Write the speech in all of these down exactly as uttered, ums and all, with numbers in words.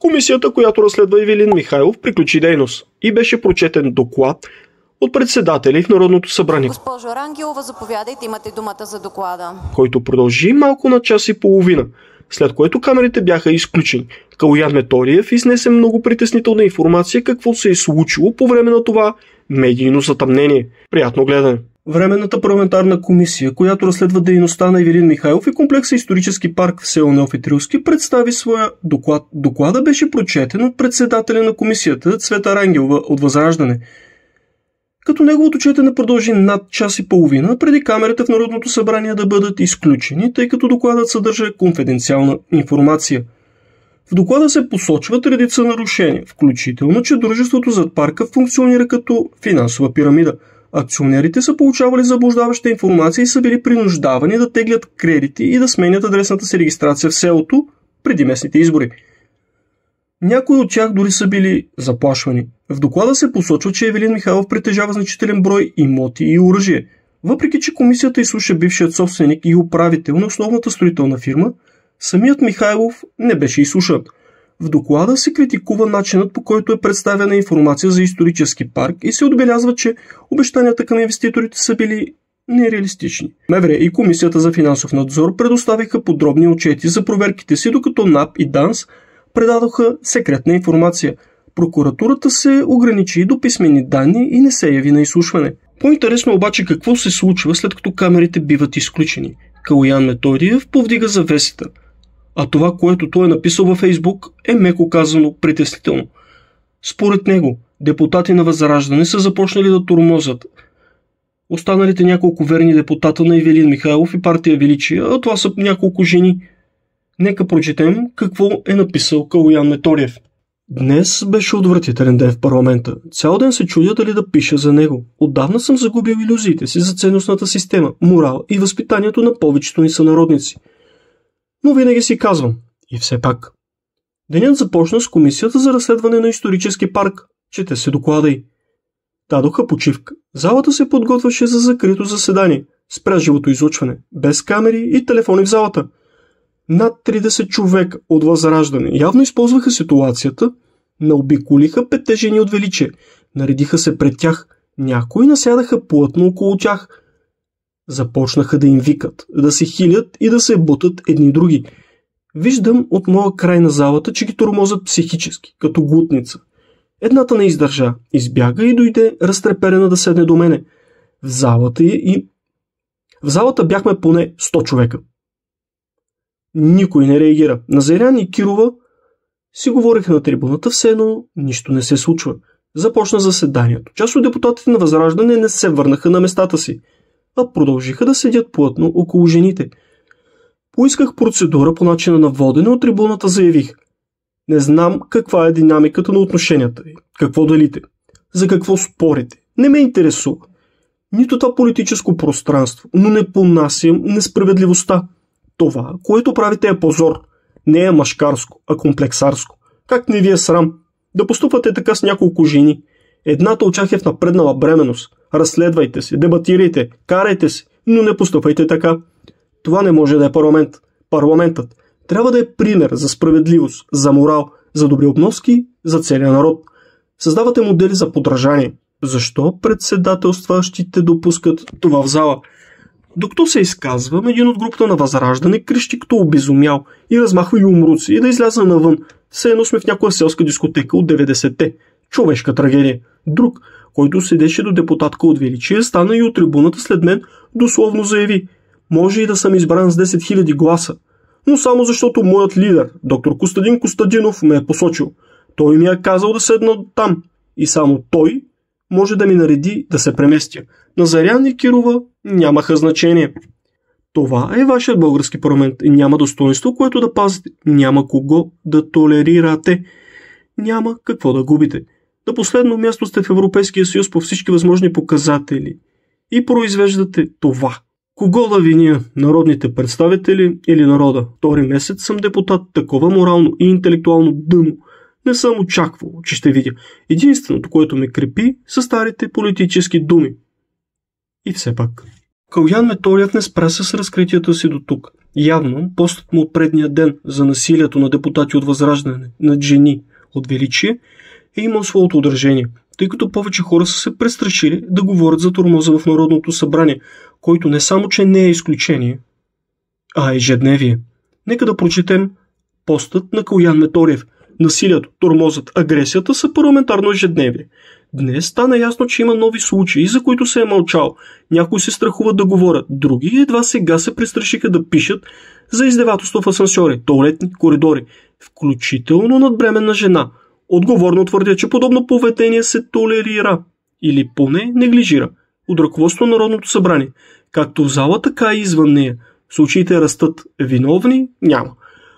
Комисията, която разследва Ивелин Михайлов, приключи дейност и беше прочетен доклад от председателя в Народното събрание. Госпожо Рангелова, заповядайте, имате думата за доклада. Който продължи малко на час и половина, след което камерите бяха изключени. Калоян Методиев изнесе много притеснителна информация какво се е случило по време на това медийно затъмнение. Приятно гледане! Временната парламентарна комисия, която разследва дейността на Ивелин Михайлов и комплекса исторически парк в село Неофит Рилски, представи своя доклад. Доклада беше прочетен от председателя на комисията Цвета Рангелова от Възраждане. Като неговото четене продължи над час и половина, преди камерите в Народното събрание да бъдат изключени, тъй като докладът съдържа конфиденциална информация. В доклада се посочват редица нарушения, включително, че дружеството зад парка функционира като финансова пирамида. Акционерите са получавали заблуждаваща информация и са били принуждавани да теглят кредити и да сменят адресната си регистрация в селото преди местните избори. Някои от тях дори са били заплашвани. В доклада се посочва, че Ивелин Михайлов притежава значителен брой имоти и оръжие. Въпреки че комисията изслуша бившият собственик и управител на основната строителна фирма, самият Михайлов не беше изслушан. В доклада се критикува начинът, по който е представена информация за исторически парк и се отбелязва, че обещанията към инвеститорите са били нереалистични. МВР и Комисията за финансов надзор предоставиха подробни отчети за проверките си, докато НАП и ДАНС предадоха секретна информация. Прокуратурата се ограничи до писмени данни и не се яви на изслушване. По-интересно обаче какво се случва след като камерите биват изключени. Калоян Методиев повдига завесата, а това, което той е написал във Фейсбук, е меко казано притеснително. Според него, депутати на Възраждане са започнали да тормозят останалите няколко верни депутата на Ивелин Михайлов и партия Величие, а това са няколко жени. Нека прочетем какво е написал Калоян Методиев. Днес беше отвратителен ден в парламента. Цял ден се чудя дали да пиша за него. Отдавна съм загубил илюзиите си за ценностната система, морал и възпитанието на повечето ни сънародници. Но винаги си казвам, и все пак. Денят започна с комисията за разследване на исторически парк. Чете се доклада й. Дадоха почивка. Залата се подготвяше за закрито заседание. Спря живото излъчване. Без камери и телефони в залата. Над тридесет човека от Възраждане явно използваха ситуацията, наобиколиха петте жени от Величие, наредиха се пред тях, някои насядаха плътно около тях. Започнаха да им викат, да се хилят и да се бутат едни други. Виждам от моя край на залата, че ги тормозят психически, като глутница. Едната не издържа, избяга и дойде разтреперена да седне до мене. В залата и... В залата бяхме поне сто човека. Никой не реагира. Назарян и Кирова си говориха на трибуната, все едно нищо не се случва. Започна заседанието. Част от депутатите на Възраждане не се върнаха на местата си, а продължиха да седят плътно около жените. Поисках процедура по начина на водене, от трибуната заявих: не знам каква е динамиката на отношенията ви, какво делите, за какво спорите, не ме интересува. Нито това политическо пространство, но не понасям несправедливостта. Това, което правите, е позор. Не е мъжкарско, а комплексарско. Как не ви е срам да поступате така с няколко жени? Едната от тях е в напреднала бременност. Разследвайте се, дебатирайте, карайте се, но не поступайте така. Това не може да е парламент. Парламентът трябва да е пример за справедливост, за морал, за добри обноски, за целия народ. Създавате модели за подражание. Защо председателстващите допускат това в зала? Докато се изказвам, един от групата на Възраждане крещи като обезумял и размахва юмруци и да изляза навън. Все едно сме в някоя селска дискотека от деветдесетте. Човешка трагедия. Друг, който седеше до депутатка от Величие, стана и от трибуната след мен дословно заяви: може и да съм избран с десет хиляди гласа, но само защото моят лидер, доктор Костадин Костадинов, ме е посочил. Той ми е казал да седна там и само той може да ми нареди да се преместя. Назарян и Кирова нямаха значение. Това е вашият български парламент и няма достоинство, което да пазите. Няма кого да толерирате. Няма какво да губите. На последно място сте в Европейския съюз по всички възможни показатели и произвеждате това. Кого да виня? Народните представители или народа? Втори месец съм депутат, такова морално и интелектуално дъно не съм очаквал, че ще видя. Единственото, което ме крепи, са старите политически думи. И все пак. Калоян Методиев не спря с разкритията си до тук. Явно постът му от предния ден за насилието на депутати от Възраждане над жени от Величие е имал своето отражение, тъй като повече хора са се престрашили да говорят за тормоза в Народното събрание, който не само, че не е изключение, а е ежедневие. Нека да прочетем постът на Калоян Методиев. Насилието, тормозът, агресията са парламентарно ежедневие. Днес стана ясно, че има нови случаи, за които се е мълчал. Някои се страхуват да говорят, други едва сега се престрашиха да пишат за издевателство в асансьори, тоалетни, коридори, включително над бременна жена. Отговорно твърдя, че подобно поведение се толерира или поне неглижира от ръководство на Народното събрание, както в зала, така и извън нея. Случаите растат, виновни няма.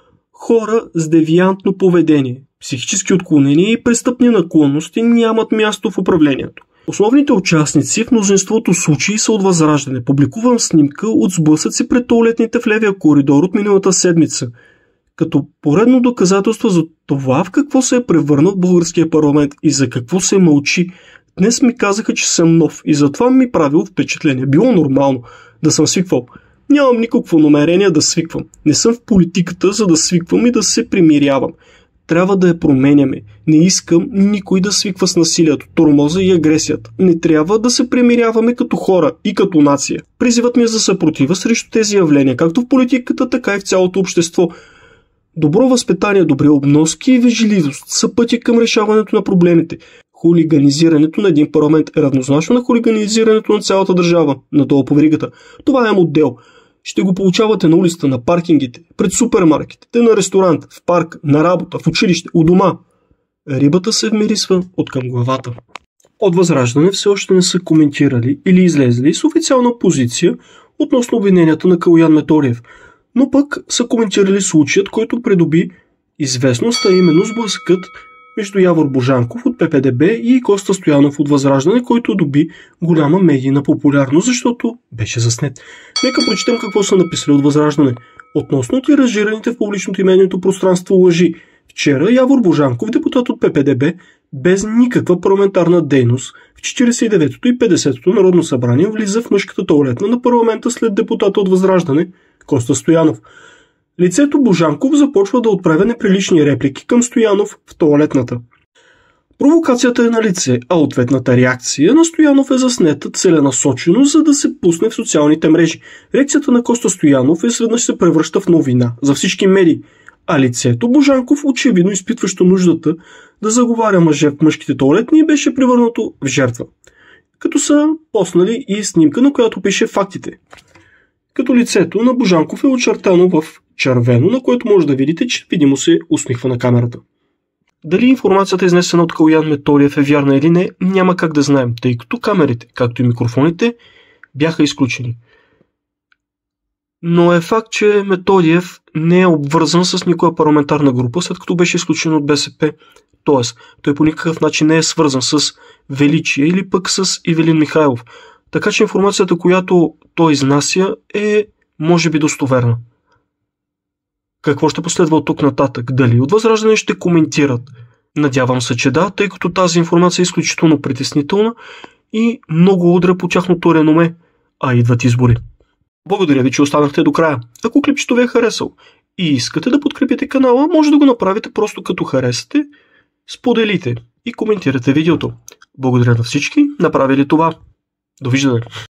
Хора с девиантно поведение, психически отклонения и престъпни наклонности нямат място в управлението. Основните участници в мнозинството случаи са от Възраждане. Публикувам снимка от сблъсъци пред тоалетните в левия коридор от миналата седмица, като поредно доказателство за това в какво се е превърнал българския парламент и за какво се мълчи. Днес ми казаха, че съм нов и затова ми правило впечатление. Било нормално да съм свиквал. Нямам никакво намерение да свиквам. Не съм в политиката, за да свиквам и да се примирявам. Трябва да я променяме. Не искам никой да свиква с насилието, тормоза и агресията. Не трябва да се примиряваме като хора и като нация. Призивът ми е за съпротива срещу тези явления, както в политиката, така и в цялото общество. Добро възпитание, добри обноски и вежливост са пътя към решаването на проблемите. Хулиганизирането на един парламент е равнозначно на хулиганизирането на цялата държава, надолу по веригата. Това е модел. Ще го получавате на улицата, на паркингите, пред супермаркетите, на ресторант, в парк, на работа, в училище, у дома. Рибата се вмирисва от към главата. От Възраждане все още не са коментирали или излезли с официална позиция относно обвиненията на Калоян Методиев, но пък са коментирали случаят, който придоби известност, а именно сблъсъкът между Явор Божанков от Пе Пе Де Бе и Коста Стоянов от Възраждане, който доби голяма медийна популярност, защото беше заснет. Нека прочетем какво са написали от Възраждане относно тиражираните в публичното и медийното пространство лъжи. Вчера Явор Божанков, депутат от Пе Пе Де Бе, без никаква парламентарна дейност, в четиридесет и деветото и петдесетото Народно събрание влиза в мъжката тоалетна на парламента след депутата от Възраждане Коста Стоянов. Лицето Божанков започва да отправя неприлични реплики към Стоянов в тоалетната. Провокацията е на лице, а ответната реакция на Стоянов е заснета целенасочено, за да се пусне в социалните мрежи. Реакцията на Коста Стоянов изведнъж се превръща в новина за всички медии, а лицето Божанков, очевидно изпитващо нуждата да заговаря мъже в мъжките тоалетни, беше превърнато в жертва. Като са поснали и снимка, на която пише фактите. Като лицето на Божанков е очертано в червено, на което може да видите, че видимо се усмихва на камерата. Дали информацията, изнесена от Калоян Методиев, е вярна или не, няма как да знаем, тъй като камерите, както и микрофоните, бяха изключени. Но е факт, че Методиев не е обвързан с никоя парламентарна група, след като беше изключен от Бе Се Пе. Тоест, той по никакъв начин не е свързан с Величие или пък с Ивелин Михайлов. Така че информацията, която той изнася, е може би достоверна. Какво ще последва от тук нататък? Дали от Възраждане ще коментират? Надявам се, че да, тъй като тази информация е изключително притеснителна и много удря по тяхното реноме, а идват избори. Благодаря ви, че останахте до края. Ако клипчето ви е харесал и искате да подкрепите канала, може да го направите просто като харесате, споделите и коментирате видеото. Благодаря на всички, направили това. Довиждане!